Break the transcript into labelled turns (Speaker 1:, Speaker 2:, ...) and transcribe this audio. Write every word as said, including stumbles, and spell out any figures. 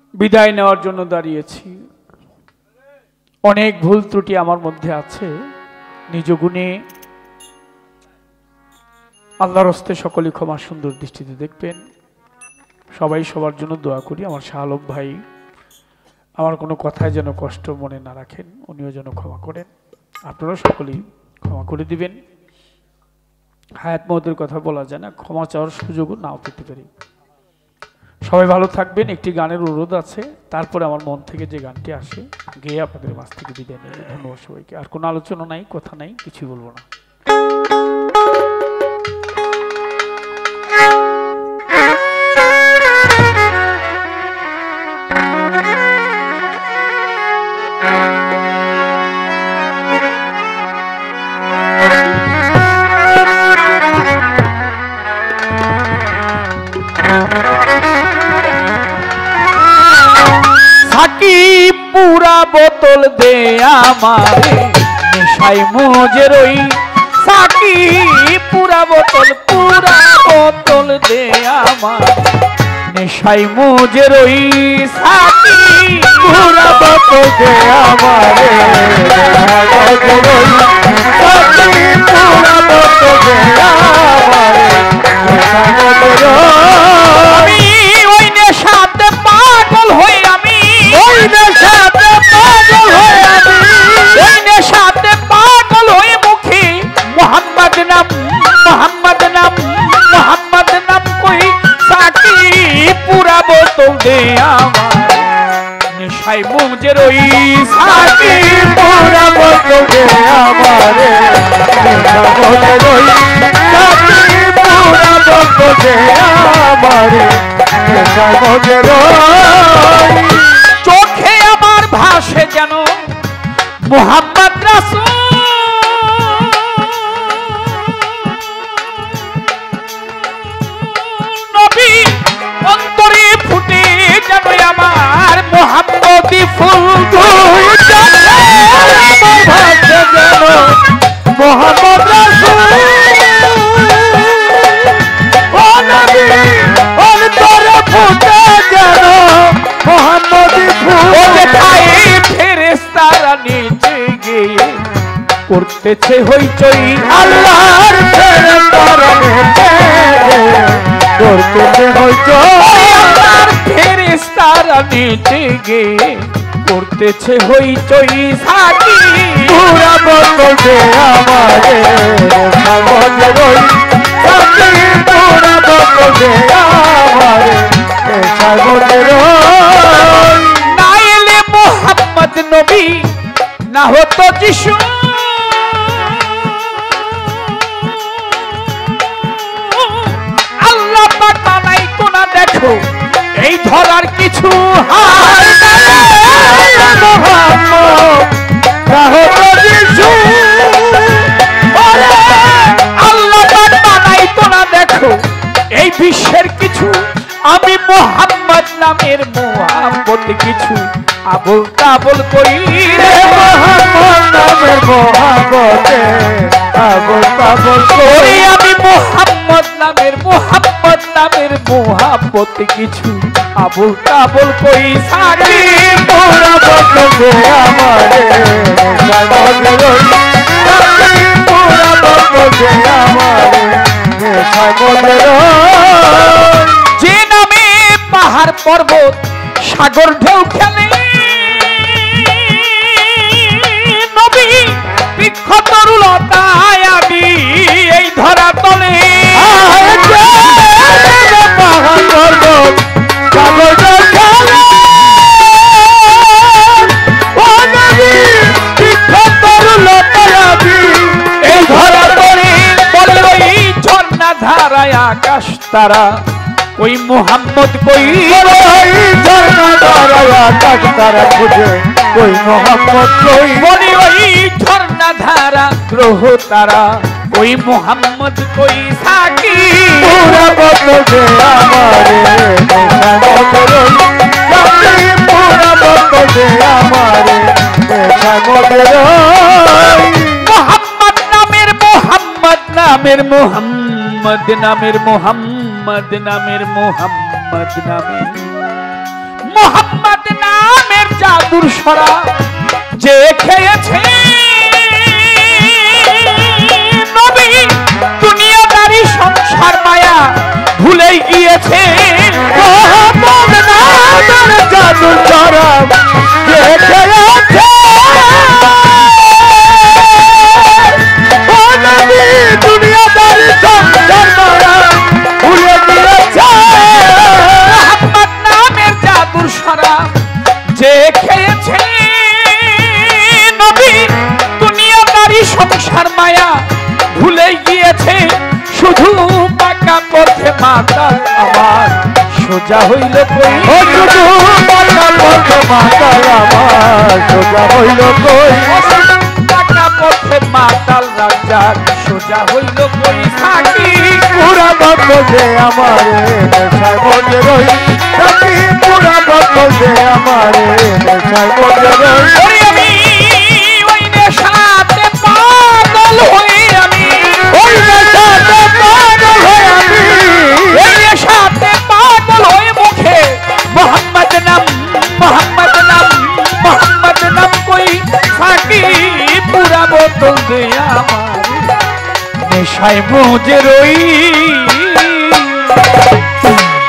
Speaker 1: বিদায় নেওয়ার জন্য দাঁড়িয়েছি। অনেক ভুল ত্রুটি আমার মধ্যে আছে, নিজ গুণে আল্লাহর হস্তে সকলেই ক্ষমা সুন্দর দৃষ্টিতে দেখবেন। সবাই সবার জন্য দোয়া করি। আমার শাহ আলম ভাই আমার কোনো কথায় যেন কষ্ট মনে না রাখেন, উনিও যেন ক্ষমা করেন। আপনারা সকলেই ক্ষমা করে দিবেন। হায়াত মহতের কথা বলা যায় না, ক্ষমা চাওয়ার সুযোগও নাও পেতে পারি। সবাই ভালো থাকবেন। একটি গানের অনুরোধ আছে, তারপরে আমার মন থেকে যে গানটি আসে গেয়ে আপনাদের মাঝ থেকে বিদায় নেব। ধন্যবাদ সবাইকে। আর কোনো আলোচনা নাই, কথা নাই, কিছুই বলবো না। পুরা বোতল দে আমারে নেশাই মুজে রই, সাকি পুরা বোতল পুরা বোতল দে আমার নেশাই মুজে রই, সাকি পুরা বোতল দে আমারে নেশাই মুজে রই, সাকি পুরা বোতল দে আমারে নেশাই মুজে রই। আমি ওই নেশাতে পাগল হই, আমি ওই নেশাতে পাগল হই, আমি ওই নেশাতে পাগল হই, মুখে মোহাম্মদ নাম মোহাম্মদ নাম মোহাম্মদ নাম কই, সাকি পুরা বোতল দে আমার নেশাই মুজে রই, সাকি পুরা বোতল দে আমারে নেশাই মুজে রই, সাকি পুরা বোতল দে আমারে নেশাই মুজে রই। চোখে আমার ভাসে যেন মুহাম্মদ রাসূল, নবী অন্তরে ফুটে যেন আমার মুহাম্মদি ফুল, তুই চোখে আমার ভাসে যেন মুহাম্মদ রাসূল, ও নবী অন্তরে ফুটে যেন মুহাম্মদি ফুল। ও দেখাই ফেরেশতারা নিচে গিয়ে করতেছে হইচই, আল্লাহর ফেরেশতারা নিচে করতেছে হইচই, আল্লাহর ফেরেশতারা নিচে গিয়ে করতেছে হইচই, সাকি পুরা বোতল দে আমারে নেশাই মুজে রই, সাকি পুরা বোতল দে আমারে নেশাই মুজে রই। না এলে মুহাম্মদ নবী না হতো যিশু, আল্লাহ পাক বানাই তো না দেখো এই ধরার কিছু, হায় মুহাম্মদ না হতো যিশু, আল্লাহ পাক বানাই তো না দেখো এই বিশ্বের কিছু, আমি মুহাম্মদ নামের মুহাব্বত কিছু আবুল তাবুল করি রে, মুহাম্মদ নামের মুহাব্বতে আবুল তাবুল করি, আমি মুহাম্মদ নামের মুহাম্মদ নামের মুহাব্বত কিছু আবুল তাবুল করি, সাকি পুরা বোতল দে আমারে নেশাই মুজে রই, সাকি পুরা বোতল দে আমারে নেশাই মুজে রই। যে নামে পাহাড় পর্বত সাগর ঢেউ খেলে, নবী বৃক্ষ তরুলতায় আমি এই ধরা তলে, পাহাড় পর্বত সাগর ঢেউ খেলে, ও নবী বৃক্ষ তরুলতায় আমি এই ধরা তলে, বলে ওই ঝর্ণা ধারায় আকাশ তারা ওই মুহাম্মদ কই, ওই ঝর্ণা ধারায় আকাশ তারা খুঁজে ওই মুহাম্মদ কই, বলি ওই ঝর্ণা ধারা গ্রহ তারা ওই মুহাম্মদ কই, সাকি পুরা বোতল দে আমারে নেশাই মুজে রই, সাকি পুরা বোতল দে আমারে নেশাই মুজে রই। মুহাম্মদ নামের মুহাম্মদ নামের মুহাম্মদ নামের মুহাম্মদ নামের মুহাম্মদ নামের মোহাম্মদ নামের জাদুর শরাব যে খেয়েছে নবী দুনিয়াদারি সংসার মায়া ভুলেই গিয়েছে।
Speaker 2: মোহাম্মদ নামের জাদুর শরাব যে খেয়েছে ও নবী দুনিয়াদারি সংসার মায়া ভুলে গিয়েছে।
Speaker 1: মোহাম্মদ নামের জাদুর শরাব যে খেয়েছে নবী দুনিয়াদারি সংসার মায়া ভুলে গিয়েছে। শুধু পাকা পথে মাতাল আমার সোজা হইল কই।
Speaker 2: ও শুধু পাকা পথে মাতাল আমার সোজা হইল কই।
Speaker 1: পাকা পথে মাতাল রাজার সোজা হইল কই। সাকি
Speaker 2: পুরা বন্ধ যে আমারে নেশায় মজে রই। সাকি পুরা বন্ধ যে আমারে নেশায় মজে রই।
Speaker 1: ওই আমি ওই নেশাতে পাগল হই আমি
Speaker 2: ওই নেশাতে পাগল হই আমি
Speaker 1: ওই নেশাতে পাগল হই মুখে মোহাম্মদ নাম মোহাম্মদ নাম মোহাম্মদ নাম কই। সাকি পুরা বোতল দে আমার নেশায় মজে রই।